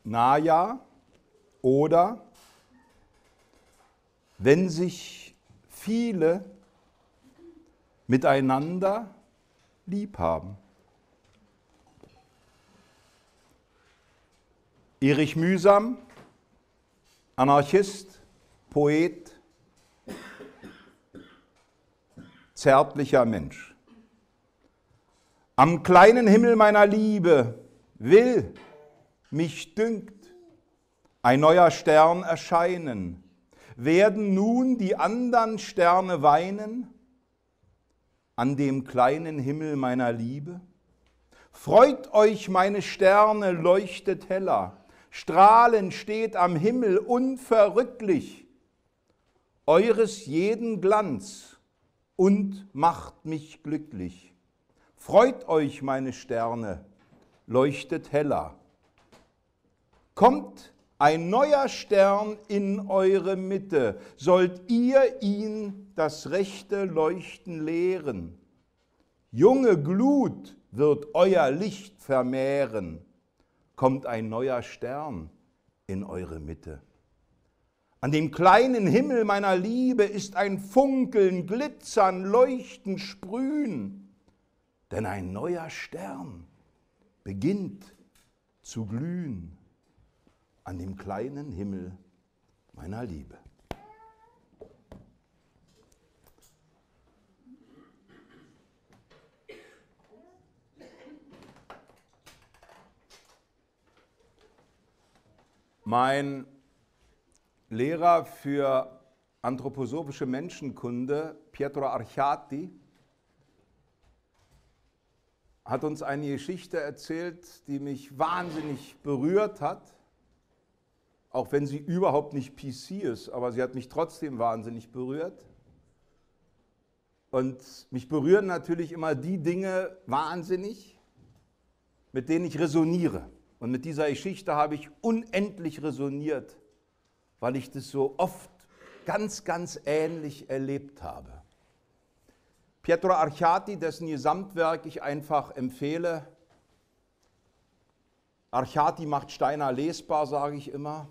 Naja, oder wenn sich viele miteinander lieb haben. Erich Mühsam, Anarchist, Poet, zärtlicher Mensch. Am kleinen Himmel meiner Liebe will, mich dünkt, ein neuer Stern erscheinen. Werden nun die andern Sterne weinen an dem kleinen Himmel meiner Liebe? Freut euch, meine Sterne, leuchtet heller, strahlend steht am Himmel unverrücklich eures jeden Glanz und macht mich glücklich. Freut euch, meine Sterne, leuchtet heller. Kommt ein neuer Stern in eure Mitte, sollt ihr ihn das rechte Leuchten lehren. Junge Glut wird euer Licht vermehren. Kommt ein neuer Stern in eure Mitte. An dem kleinen Himmel meiner Liebe ist ein Funkeln, Glitzern, Leuchten, Sprühen. Denn ein neuer Stern beginnt zu glühen an dem kleinen Himmel meiner Liebe. Mein Lehrer für anthroposophische Menschenkunde, Pietro Arciati, hat uns eine Geschichte erzählt, die mich wahnsinnig berührt hat, auch wenn sie überhaupt nicht PC ist, aber sie hat mich trotzdem wahnsinnig berührt. Und mich berühren natürlich immer die Dinge wahnsinnig, mit denen ich resoniere. Und mit dieser Geschichte habe ich unendlich resoniert, weil ich das so oft ganz, ganz ähnlich erlebt habe. Pietro Arciati, dessen Gesamtwerk ich einfach empfehle. Arciati macht Steiner lesbar, sage ich immer.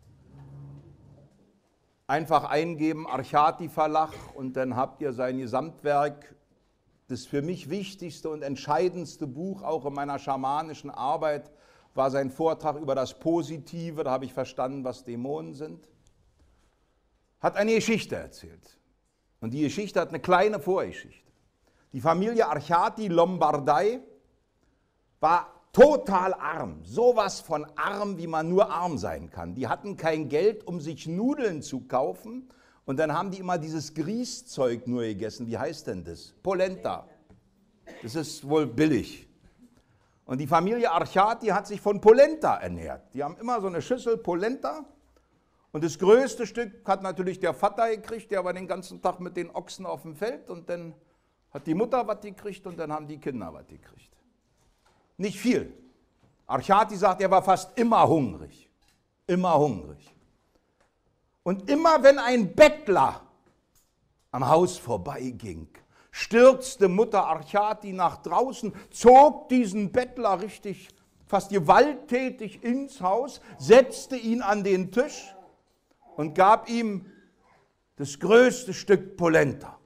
Einfach eingeben, Arciati Verlag, und dann habt ihr sein Gesamtwerk, das für mich wichtigste und entscheidendste Buch, auch in meiner schamanischen Arbeit, war sein Vortrag über das Positive, da habe ich verstanden, was Dämonen sind. Hat eine Geschichte erzählt. Und die Geschichte hat eine kleine Vorgeschichte. Die Familie Arciati, Lombardei, war total arm, sowas von arm, wie man nur arm sein kann. Die hatten kein Geld, um sich Nudeln zu kaufen, und dann haben die immer dieses Grießzeug nur gegessen. Wie heißt denn das? Polenta. Das ist wohl billig. Und die Familie Arciati hat sich von Polenta ernährt. Die haben immer so eine Schüssel Polenta, und das größte Stück hat natürlich der Vater gekriegt, der war den ganzen Tag mit den Ochsen auf dem Feld, und dann hat die Mutter was gekriegt und dann haben die Kinder was gekriegt. Nicht viel. Arciati sagt, er war fast immer hungrig. Immer hungrig. Und immer wenn ein Bettler am Haus vorbeiging, stürzte Mutter Arciati nach draußen, zog diesen Bettler richtig fast gewalttätig ins Haus, setzte ihn an den Tisch und gab ihm das größte Stück Polenta.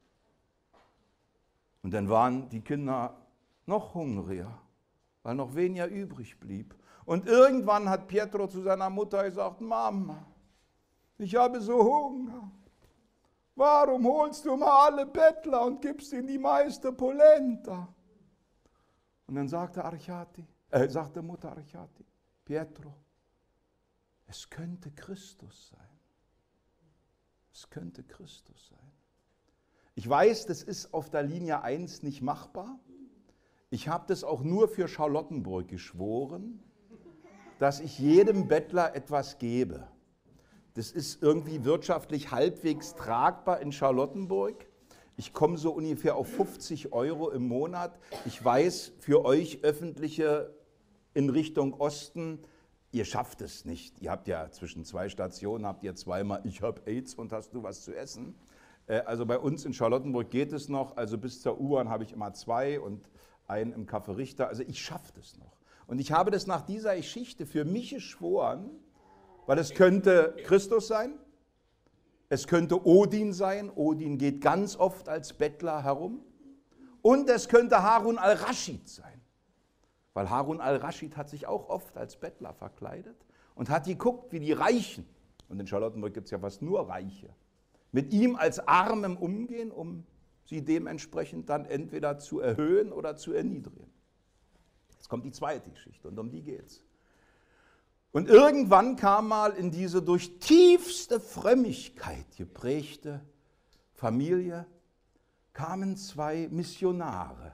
Und dann waren die Kinder noch hungriger, weil noch weniger übrig blieb. Und irgendwann hat Pietro zu seiner Mutter gesagt, Mama, ich habe so Hunger. Warum holst du mal alle Bettler und gibst ihnen die meiste Polenta? Und dann sagte Mutter Arciati, Pietro, es könnte Christus sein. Es könnte Christus sein. Ich weiß, das ist auf der Linie 1 nicht machbar. Ich habe das auch nur für Charlottenburg geschworen, dass ich jedem Bettler etwas gebe. Das ist irgendwie wirtschaftlich halbwegs tragbar in Charlottenburg. Ich komme so ungefähr auf 50 € im Monat. Ich weiß, für euch Öffentliche in Richtung Osten, ihr schafft es nicht. Ihr habt ja zwischen 2 Stationen, habt ihr zweimal, ich habe AIDS und hast du was zu essen. Also bei uns in Charlottenburg geht es noch, also bis zur U-Bahn habe ich immer 2 und einen im Café Richter. Also ich schaffe das noch. Und ich habe das nach dieser Geschichte für mich geschworen, weil es könnte Christus sein, es könnte Odin sein, Odin geht ganz oft als Bettler herum, und es könnte Harun al-Raschid sein, weil Harun al-Raschid hat sich auch oft als Bettler verkleidet und hat geguckt, wie die Reichen, und in Charlottenburg gibt es ja fast nur Reiche, mit ihm als Armem umgehen, um sie dementsprechend dann entweder zu erhöhen oder zu erniedrigen. Jetzt kommt die zweite Geschichte und um die geht's. Und irgendwann kam mal in diese durch tiefste Frömmigkeit geprägte Familie, kamen zwei Missionare.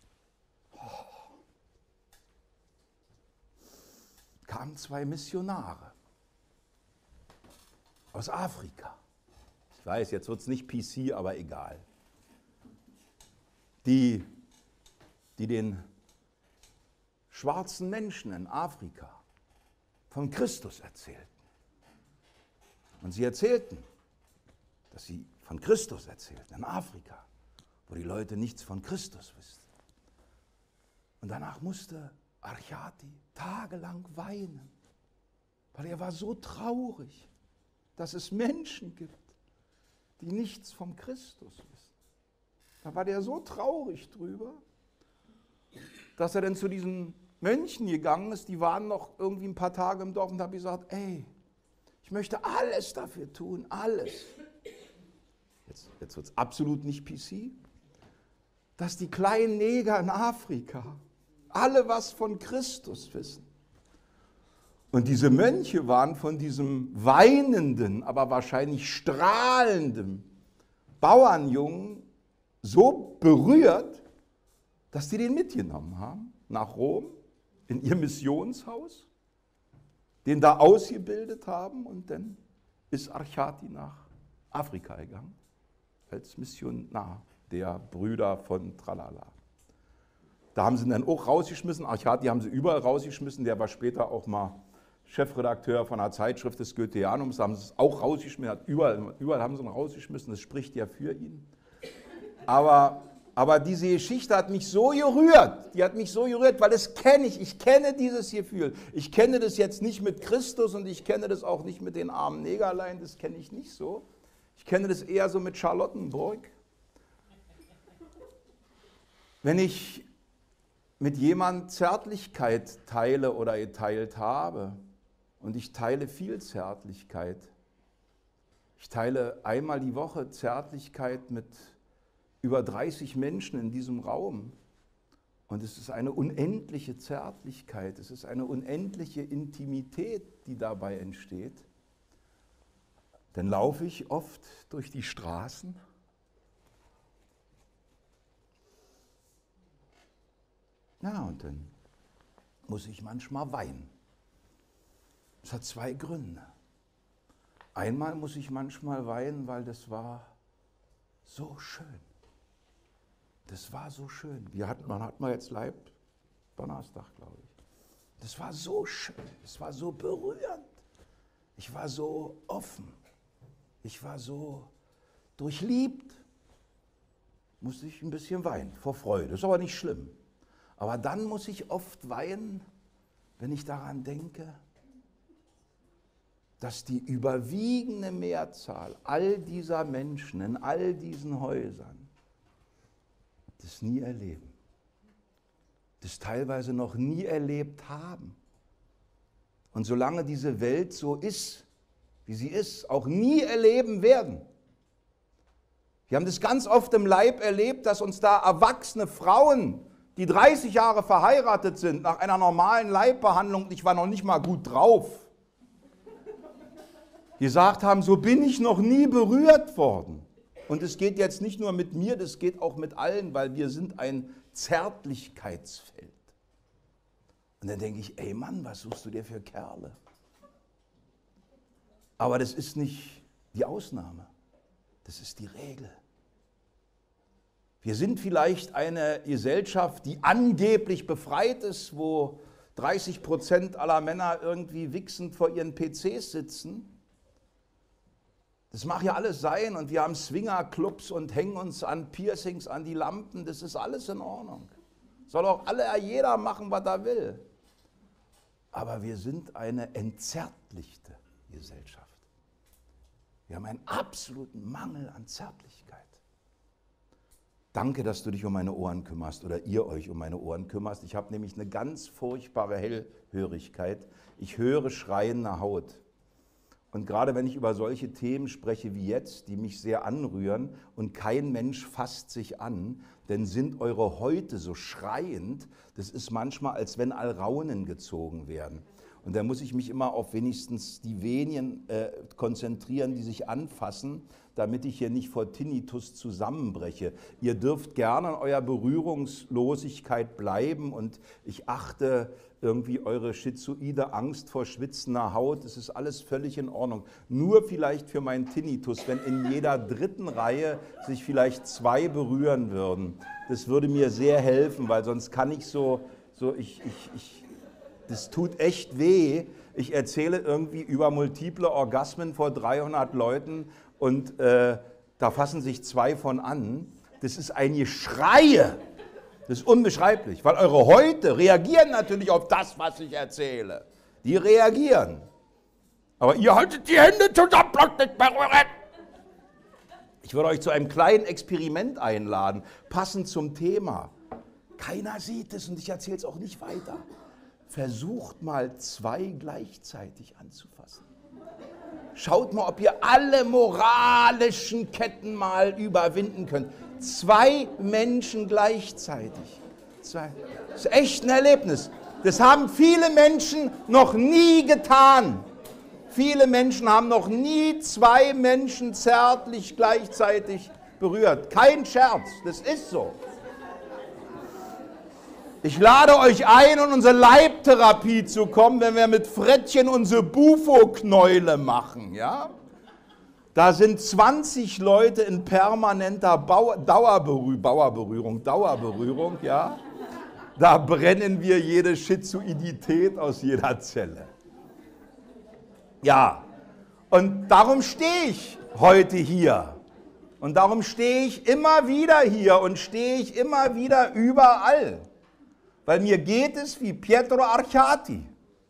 Kamen zwei Missionare aus Afrika. Ich weiß, jetzt wird es nicht PC, aber egal. Die den schwarzen Menschen in Afrika von Christus erzählten. Und sie erzählten, dass sie von Christus erzählten in Afrika, wo die Leute nichts von Christus wissen. Und danach musste Archati tagelang weinen, weil er war so traurig, dass es Menschen gibt, die nichts vom Christus wissen. Da war der so traurig drüber, dass er dann zu diesen Mönchen gegangen ist, die waren noch irgendwie ein paar Tage im Dorf, und habe gesagt, ey, ich möchte alles dafür tun, alles. Jetzt wird es absolut nicht PC, dass die kleinen Neger in Afrika alle was von Christus wissen. Und diese Mönche waren von diesem weinenden, aber wahrscheinlich strahlenden Bauernjungen so berührt, dass die den mitgenommen haben nach Rom, in ihr Missionshaus, den da ausgebildet haben, und dann ist Archati nach Afrika gegangen, als Missionar der Brüder von Tralala. Da haben sie ihn dann auch rausgeschmissen, Archati haben sie überall rausgeschmissen, der war später auch mal Chefredakteur von einer Zeitschrift des Goetheanums, da haben sie es auch rausgeschmissen, überall haben sie ihn rausgeschmissen, das spricht ja für ihn. Aber diese Geschichte hat mich so gerührt, weil ich kenne dieses Gefühl. Ich kenne das jetzt nicht mit Christus und ich kenne das auch nicht mit den armen Negerlein, das kenne ich nicht so. Ich kenne das eher so mit Charlottenburg. Wenn ich mit jemandem Zärtlichkeit teile oder geteilt habe, und ich teile viel Zärtlichkeit, ich teile einmal die Woche Zärtlichkeit mit über 30 Menschen in diesem Raum. Und es ist eine unendliche Zärtlichkeit, es ist eine unendliche Intimität, die dabei entsteht. Dann laufe ich oft durch die Straßen ja, und dann muss ich manchmal weinen. Das hat zwei Gründe. Einmal muss ich manchmal weinen, weil das war so schön. Das war so schön. Man hat mal jetzt Donnerstag, glaube ich. Das war so schön, es war so berührend. Ich war so offen. Ich war so durchliebt. Musste ich ein bisschen weinen, vor Freude. Ist aber nicht schlimm. Aber dann muss ich oft weinen, wenn ich daran denke, dass die überwiegende Mehrzahl all dieser Menschen in all diesen Häusern das nie erleben, das teilweise noch nie erlebt haben und solange diese Welt so ist, wie sie ist, auch nie erleben werden. Wir haben das ganz oft im Leib erlebt, dass uns da erwachsene Frauen, die 30 Jahre verheiratet sind, nach einer normalen Leibbehandlung, ich war noch nicht mal gut drauf, gesagt haben, so bin ich noch nie berührt worden. Und es geht jetzt nicht nur mit mir, das geht auch mit allen, weil wir sind ein Zärtlichkeitsfeld. Und dann denke ich, ey Mann, was suchst du dir für Kerle? Aber das ist nicht die Ausnahme, das ist die Regel. Wir sind vielleicht eine Gesellschaft, die angeblich befreit ist, wo 30% aller Männer irgendwie wichsend vor ihren PCs sitzen. Das mag ja alles sein und wir haben Swingerclubs und hängen uns an Piercings, an die Lampen, das ist alles in Ordnung. Soll auch jeder machen, was er will. aber wir sind eine entzärtlichte Gesellschaft. Wir haben einen absoluten Mangel an Zärtlichkeit. Danke, dass du dich um meine Ohren kümmerst oder ihr euch um meine Ohren kümmerst. Ich habe nämlich eine ganz furchtbare Hellhörigkeit. Ich höre schreiende Haut. Und gerade wenn ich über solche Themen spreche wie jetzt, die mich sehr anrühren und kein Mensch fasst sich an, denn sind eure Häute so schreiend, das ist manchmal, als wenn Alraunen gezogen werden. Und da muss ich mich immer auf wenigstens die Venien konzentrieren, die sich anfassen, damit ich hier nicht vor Tinnitus zusammenbreche. Ihr dürft gerne in eurer Berührungslosigkeit bleiben und ich achte irgendwie eure schizoide Angst vor schwitzender Haut. Es ist alles völlig in Ordnung. Nur vielleicht für meinen Tinnitus, wenn in jeder dritten Reihe sich vielleicht 2 berühren würden. Das würde mir sehr helfen, weil sonst kann ich das tut echt weh. Ich erzähle irgendwie über multiple Orgasmen vor 300 Leuten und da fassen sich 2 von an. Das ist ein Geschreie. Das ist unbeschreiblich, weil eure Häute reagieren natürlich auf das, was ich erzähle. Die reagieren. Aber ihr haltet die Hände zusammen, bloß nicht berühren. Ich würde euch zu einem kleinen Experiment einladen, passend zum Thema. Keiner sieht es und ich erzähle es auch nicht weiter. Versucht mal 2 gleichzeitig anzufassen. Schaut mal, ob ihr alle moralischen Ketten mal überwinden könnt. 2 Menschen gleichzeitig. 2. Das ist echt ein Erlebnis. Das haben viele Menschen noch nie getan. Viele Menschen haben noch nie 2 Menschen zärtlich gleichzeitig berührt. Kein Scherz, das ist so. Ich lade euch ein, in unsere Leibtherapie zu kommen, wenn wir mit Frettchen unsere Bufo-Knäule machen. Ja? Da sind 20 Leute in permanenter Dauerberührung, ja? Da brennen wir jede Schizoidität aus jeder Zelle. Ja, und darum stehe ich heute hier. Und darum stehe ich immer wieder hier und stehe ich immer wieder überall. Weil mir geht es wie Pietro Arciati.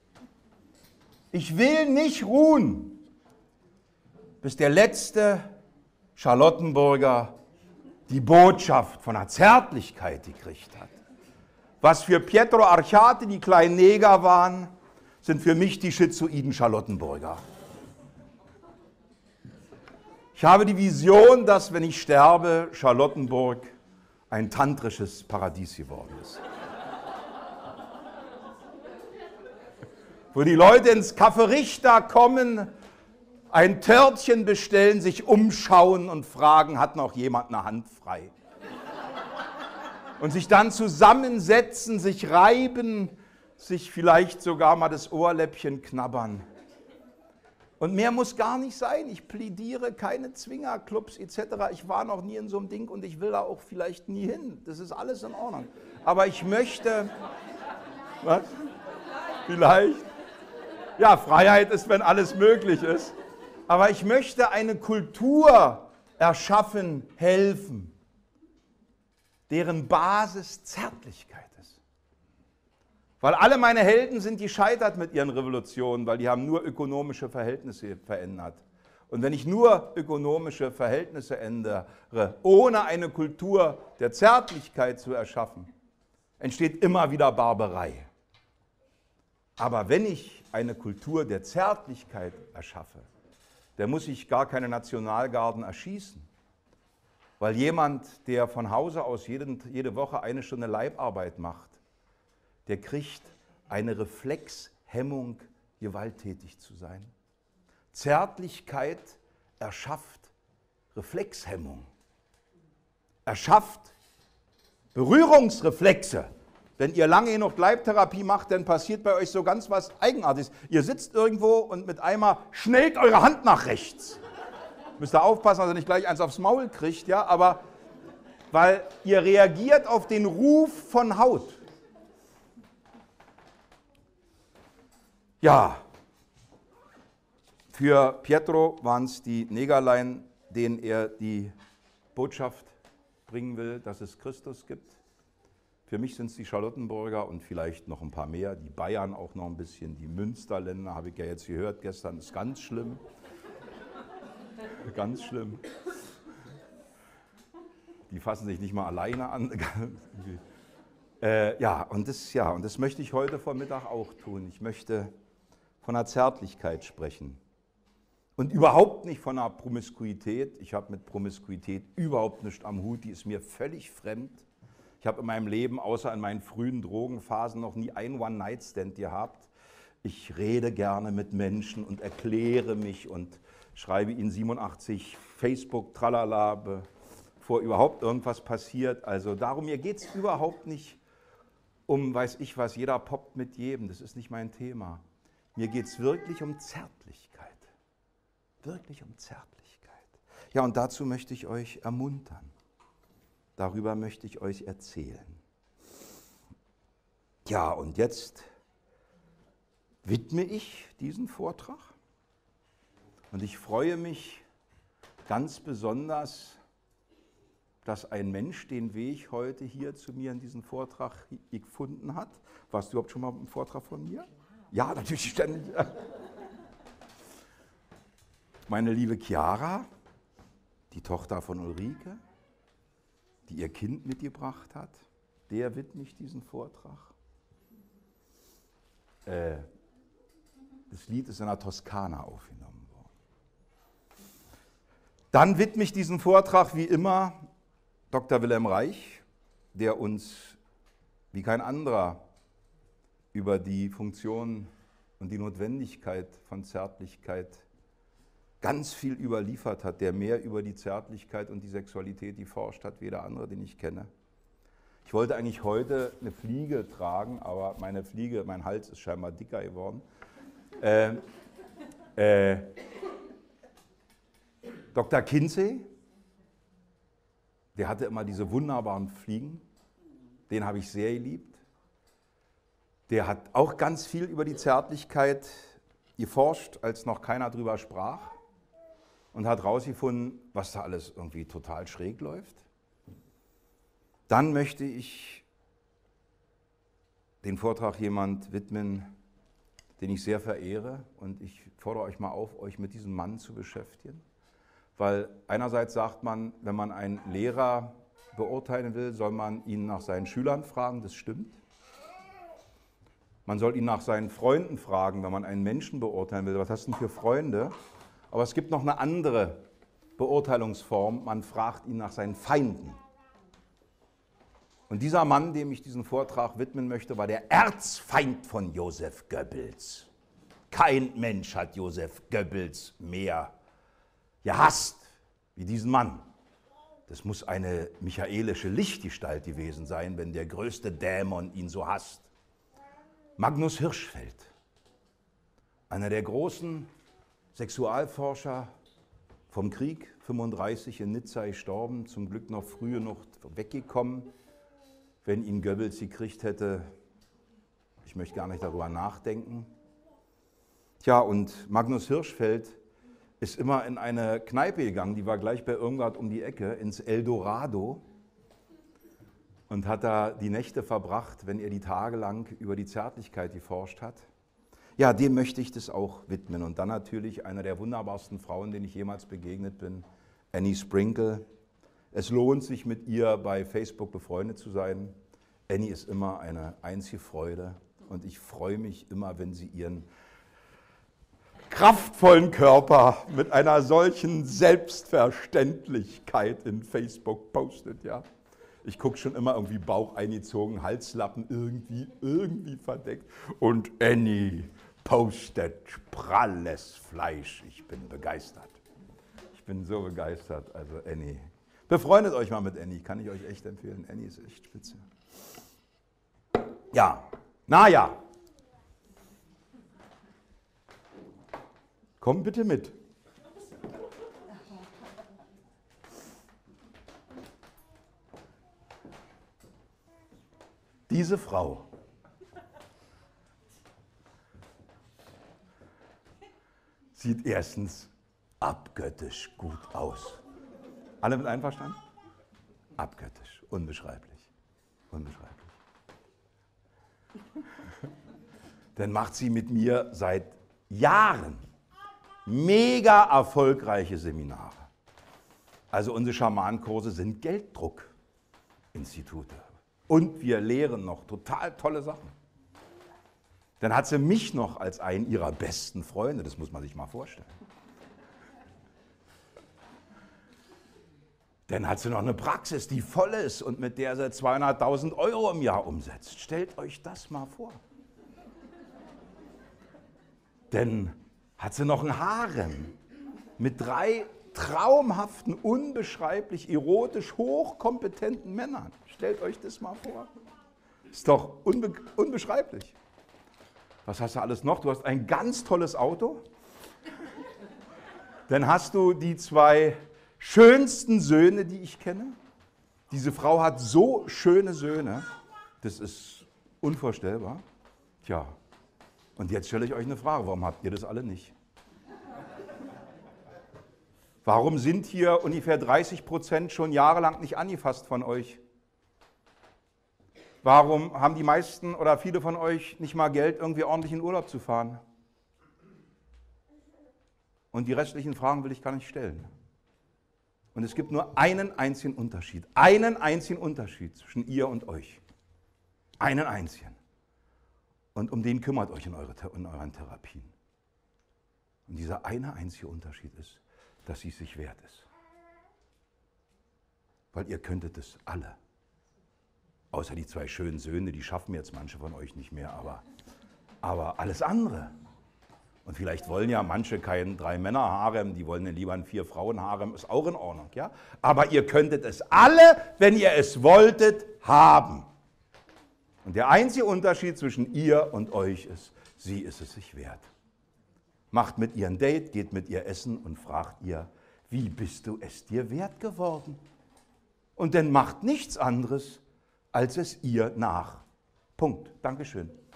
Ich will nicht ruhen, bis der letzte Charlottenburger die Botschaft von der Zärtlichkeit gekriegt hat. Was für Pietro Arciati die kleinen Neger waren, sind für mich die schizoiden Charlottenburger. Ich habe die Vision, dass, wenn ich sterbe, Charlottenburg ein tantrisches Paradies geworden ist. Wo die Leute ins Café Richter kommen, ein Törtchen bestellen, sich umschauen und fragen, hat noch jemand eine Hand frei? Und sich dann zusammensetzen, sich reiben, sich vielleicht sogar mal das Ohrläppchen knabbern. Und mehr muss gar nicht sein. Ich plädiere keine Zwingerclubs etc. Ich war noch nie in so einem Ding und ich will da auch vielleicht nie hin. Das ist alles in Ordnung. Aber ich möchte... Was? Vielleicht? Ja, Freiheit ist, wenn alles möglich ist. Aber ich möchte eine Kultur erschaffen, helfen, deren Basis Zärtlichkeit ist. Weil alle meine Helden sind gescheitert mit ihren Revolutionen, weil die haben nur ökonomische Verhältnisse verändert. Und wenn ich nur ökonomische Verhältnisse ändere, ohne eine Kultur der Zärtlichkeit zu erschaffen, entsteht immer wieder Barbarei. Aber wenn ich eine Kultur der Zärtlichkeit erschaffe, dann muss ich gar keine Nationalgarden erschießen. Weil jemand, der von Hause aus jede Woche 1 Stunde Leibarbeit macht, der kriegt eine Reflexhemmung, gewalttätig zu sein. Zärtlichkeit erschafft Reflexhemmung, erschafft Berührungsreflexe. Wenn ihr lange genug Leibtherapie macht, dann passiert bei euch so ganz was Eigenartiges. Ihr sitzt irgendwo und mit einmal schnellt eure Hand nach rechts. Müsst ihr aufpassen, dass ihr nicht gleich eins aufs Maul kriegt, ja, aber weil ihr reagiert auf den Ruf von Haut. Ja, für Pietro waren es die Negerlein, denen er die Botschaft bringen will, dass es Christus gibt. Für mich sind es die Charlottenburger und vielleicht noch ein paar mehr, die Bayern auch noch ein bisschen, die Münsterländer, habe ich ja jetzt gehört gestern, ist ganz schlimm. Ganz schlimm. Die fassen sich nicht mal alleine an. Und das möchte ich heute Vormittag auch tun. Ich möchte von der Zärtlichkeit sprechen. Und überhaupt nicht von der Promiskuität. Ich habe mit Promiskuität überhaupt nichts am Hut, die ist mir völlig fremd. Ich habe in meinem Leben, außer in meinen frühen Drogenphasen, noch nie einen One-Night-Stand gehabt. Ich rede gerne mit Menschen und erkläre mich und schreibe ihnen 87 Facebook, tralala, bevor überhaupt irgendwas passiert. Also darum, mir geht es überhaupt nicht um, weiß ich was, jeder poppt mit jedem, das ist nicht mein Thema. Mir geht es wirklich um Zärtlichkeit. Wirklich um Zärtlichkeit. Ja, und dazu möchte ich euch ermuntern. Darüber möchte ich euch erzählen. Ja, und jetzt widme ich diesen Vortrag. Und ich freue mich ganz besonders, dass ein Mensch den Weg heute hier zu mir in diesen Vortrag gefunden hat. Warst du überhaupt schon mal im Vortrag von mir? Ja, natürlich ständig. Meine liebe Chiara, die Tochter von Ulrike, die ihr Kind mitgebracht hat, der widme ich diesen Vortrag. Das Lied ist in der Toskana aufgenommen worden. Dann widme ich diesen Vortrag wie immer Dr. Wilhelm Reich, der uns wie kein anderer über die Funktion und die Notwendigkeit von Zärtlichkeit ganz viel überliefert hat, der mehr über die Zärtlichkeit und die Sexualität geforscht hat, wie jeder andere, den ich kenne. Ich wollte eigentlich heute eine Fliege tragen, aber meine Fliege, mein Hals ist scheinbar dicker geworden. Dr. Kinsey, der hatte immer diese wunderbaren Fliegen, den habe ich sehr geliebt. Der hat auch ganz viel über die Zärtlichkeit geforscht, als noch keiner drüber sprach. Und hat herausgefunden, was da alles irgendwie total schräg läuft. Dann möchte ich den Vortrag jemand widmen, den ich sehr verehre. Und ich fordere euch mal auf, euch mit diesem Mann zu beschäftigen. Weil einerseits sagt man, wenn man einen Lehrer beurteilen will, soll man ihn nach seinen Schülern fragen, das stimmt. Man soll ihn nach seinen Freunden fragen, wenn man einen Menschen beurteilen will. Was hast du denn für Freunde? Aber es gibt noch eine andere Beurteilungsform, man fragt ihn nach seinen Feinden. Und dieser Mann, dem ich diesen Vortrag widmen möchte, war der Erzfeind von Joseph Goebbels. Kein Mensch hat Joseph Goebbels mehr gehasst wie diesen Mann. Das muss eine michaelische Lichtgestalt gewesen sein, wenn der größte Dämon ihn so hasst. Magnus Hirschfeld, einer der großen Sexualforscher vom Krieg, 1935 in Nizza gestorben, zum Glück noch früh genug weggekommen. Wenn ihn Goebbels gekriegt hätte, ich möchte gar nicht darüber nachdenken. Tja, und Magnus Hirschfeld ist immer in eine Kneipe gegangen, die war gleich bei Irmgard um die Ecke, ins Eldorado, und hat da die Nächte verbracht, wenn er die Tage lang über die Zärtlichkeit geforscht hat. Ja, dem möchte ich das auch widmen. Und dann natürlich einer der wunderbarsten Frauen, denen ich jemals begegnet bin, Annie Sprinkle. Es lohnt sich, mit ihr bei Facebook befreundet zu sein. Annie ist immer eine einzige Freude und ich freue mich immer, wenn sie ihren kraftvollen Körper mit einer solchen Selbstverständlichkeit in Facebook postet. Ja. Ich gucke schon immer irgendwie Bauch eingezogen, Halslappen irgendwie verdeckt. Und Annie postet pralles Fleisch. Ich bin begeistert. Ich bin so begeistert. Also Annie. Befreundet euch mal mit Annie, kann ich euch echt empfehlen. Annie ist echt spitze. Ja, naja. Komm bitte mit. Diese Frau sieht erstens abgöttisch gut aus. Alle mit einverstanden? Abgöttisch, unbeschreiblich, unbeschreiblich. dann macht sie mit mir seit Jahren mega erfolgreiche Seminare. Also unsere Schamanenkurse sind Gelddruckinstitute. Und wir lehren noch total tolle Sachen. Dann hat sie mich noch als einen ihrer besten Freunde, das muss man sich mal vorstellen. Dann hat sie noch eine Praxis, die voll ist und mit der sie 200.000 € im Jahr umsetzt. Stellt euch das mal vor. Dann hat sie noch ein Harem mit 3 traumhaften, unbeschreiblich erotisch hochkompetenten Männern. Stellt euch das mal vor. Ist doch unbeschreiblich. Was hast du alles noch? Du hast ein ganz tolles Auto. Dann hast du die 2 schönsten Söhne, die ich kenne. Diese Frau hat so schöne Söhne, das ist unvorstellbar. Tja, und jetzt stelle ich euch eine Frage, warum habt ihr das alle nicht? Warum sind hier ungefähr 30% schon jahrelang nicht angefasst von euch? Warum haben die meisten oder viele von euch nicht mal Geld, irgendwie ordentlich in Urlaub zu fahren? Und die restlichen Fragen will ich gar nicht stellen. Und es gibt nur einen einzigen Unterschied zwischen ihr und euch. Einen einzigen. Und um den kümmert euch in euren Therapien. Und dieser eine einzige Unterschied ist, dass sie es sich wert ist. Weil ihr könntet es alle. Außer die 2 schönen Söhne, die schaffen jetzt manche von euch nicht mehr, aber alles andere. Und vielleicht wollen ja manche keinen 3-Männer-Harem, die wollen lieber ein 4-Frauen-Harem, ist auch in Ordnung, ja? Aber ihr könntet es alle, wenn ihr es wolltet, haben. Und der einzige Unterschied zwischen ihr und euch ist, sie ist es sich wert. Macht mit ihr ein Date, geht mit ihr essen und fragt ihr, wie bist du es dir wert geworden? Und dann macht nichts anderes, als es ihr nach. Punkt. Dankeschön.